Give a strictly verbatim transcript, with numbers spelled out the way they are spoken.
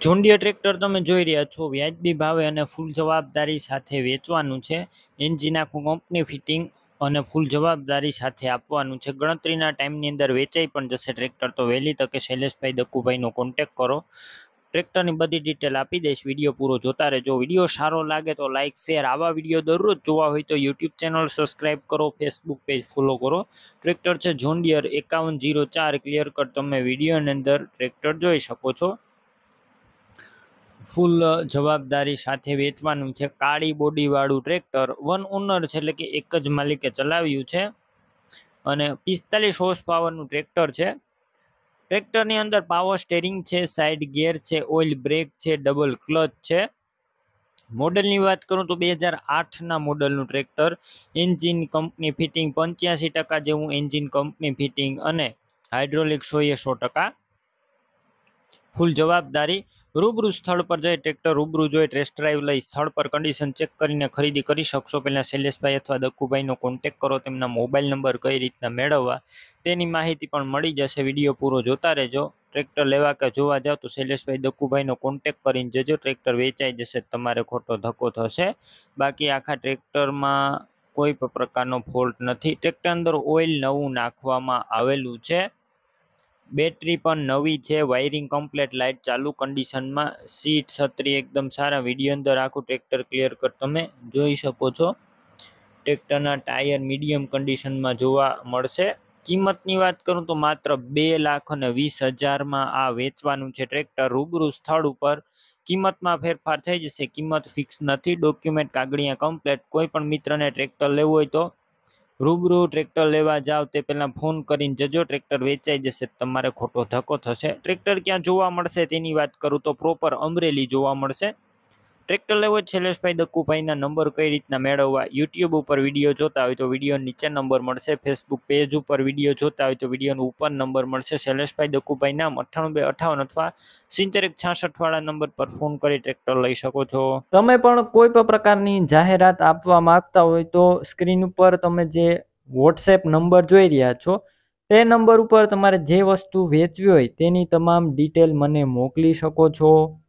John dear tractor તમે જોઈ રહ્યા છો વ્યાજબી ભાવે અને ફૂલ જવાબદારી સાથે વેચવાનું છે। એન્જિન આખું કંપની ફિટિંગ અને ફૂલ જવાબદારી સાથે આપવાનું છે। ગણતરીના ટાઈમની અંદર વેચાઈ પણ જશે ટ્રેક્ટર। તો વહેલી તકે શૈલેષભાઈ દક્કુભાઈનો કોન્ટેક કરો। ટ્રેક્ટરની બધી ડિટેલ આપી દઈશ, વિડીયો પૂરો જોતા રહેજો। વિડીયો સારો લાગે તો લાઇક શેર, આવા વિડીયો દરરોજ જોવા હોય તો યુટ્યુબ ચેનલ સબસ્ક્રાઈબ કરો, ફેસબુક પેજ ફોલો કરો। ટ્રેક્ટર છે જોન ડીયર એકાવન જીરો ચાર, ક્લિયર કટ તમે વિડીયોની અંદર ટ્રેક્ટર જોઈ શકો છો। ફૂલ જવાબદારી સાથે વેચવાનું છે। કાળી બોડી વાળું ટ્રેક્ટર, વન ઓનર છે એટલે કે એક જ માલિકે ચલાવ્યું છે અને પિસ્તાલીસ હોર્સ પાવરનું ટ્રેક્ટર છે। ટ્રેક્ટરની અંદર પાવર સ્ટેરિંગ છે, સાઇડ ગિયર છે, ઓઇલ બ્રેક છે, ડબલ ક્લચ છે। મોડલની વાત કરું તો બે હજાર આઠના મોડલનું ટ્રેક્ટર। એન્જિન કંપની ફિટિંગ, પંચ્યાસી ટકા જેવું એન્જિન કંપની ફિટિંગ અને હાઇડ્રોલિક સો એ સો ટકા। ફૂલ જવાબદારી। રૂબરૂ સ્થળ પર જઈ ટ્રેક્ટર રૂબરૂ જોઈ ટેસ્ટ ડ્રાઈવ લઈ સ્થળ પર કન્ડિશન ચેક કરીને ખરીદી કરી શકશો। પહેલાં શૈલેષભાઈ અથવા દક્કુભાઈનો કોન્ટેક કરો, તેમના મોબાઈલ નંબર કઈ રીતના મેળવવા તેની માહિતી પણ મળી જશે। વિડીયો પૂરો જોતા રહેજો। ટ્રેક્ટર લેવા કે જોવા જાવ તો શૈલેષભાઈ દક્કુભાઈનો કોન્ટેક કરીને જજો, ટ્રેક્ટર વેચાઈ જશે, તમારે ખોટો ધક્કો થશે। બાકી આખા ટ્રેક્ટરમાં કોઈ પણ પ્રકારનો ફોલ્ટ નથી। ટ્રેક્ટર અંદર ઓઇલ નવું નાખવામાં આવેલું છે, બેટરી પણ નવી છે, વાયરિંગ કમ્પ્લેટ, લાઇટ ચાલુ કન્ડિશનમાં, સીટ છત્રી એકદમ સારા। વિડીયો અંદર આખું ટ્રેક્ટર ક્લિયર કટ તમે જોઈ શકો છો। ટ્રેક્ટરના ટાયર મીડિયમ કન્ડિશનમાં જોવા મળશે। કિંમતની વાત કરું તો માત્ર બે લાખ અને વીસ હજારમાં આ વેચવાનું છે ટ્રેક્ટર। રૂબરૂ સ્થળ ઉપર કિંમતમાં ફેરફાર થઈ જશે, કિંમત ફિક્સ નથી। ડોક્યુમેન્ટ કાગળિયા કમ્પ્લેટ। કોઈ પણ મિત્રને ટ્રેક્ટર લેવું હોય તો રૂબરૂ ટ્રેક્ટર લેવા જાવ તે પહેલાં ફોન કરીને જજો, ટ્રેક્ટર વેચાઈ જશે, તમારે ખોટો ધક્કો થશે। ટ્રેક્ટર ક્યાં જોવા મળશે તેની વાત કરું તો પ્રોપર અમરેલી જોવા મળશે। ટ્રેક્ટર લેવો જ શૈલેષભાઈ દક્કુભાઈના નંબર કઈ રીતના મેળવવા, યુટ્યુબ ઉપર વિડીયો જોતા હોય તો વિડીયો નીચે નંબર મળશે, ફેસબુક પેજ ઉપર વિડીયો જોતા હોય તો વિડીયોનો ઉપર નંબર મળશે। શૈલેષભાઈ દક્કુભાઈ નામ અઠ્ઠાણું બે અઠ્ઠાવન અથવા સિત્તેર એક છાસઠ વાળા નંબર પર ફોન કરી ટ્રેક્ટર લઈ શકો છો। તમે પણ કોઈ પણ પ્રકારની જાહેરાત આપવા માંગતા હોય તો સ્ક્રીન ઉપર તમે જે વોટ્સએપ નંબર જોઈ રહ્યા છો તે નંબર ઉપર તમારે જે વસ્તુ વેચવી હોય તેની તમામ ડિટેલ મને મોકલી શકો છો।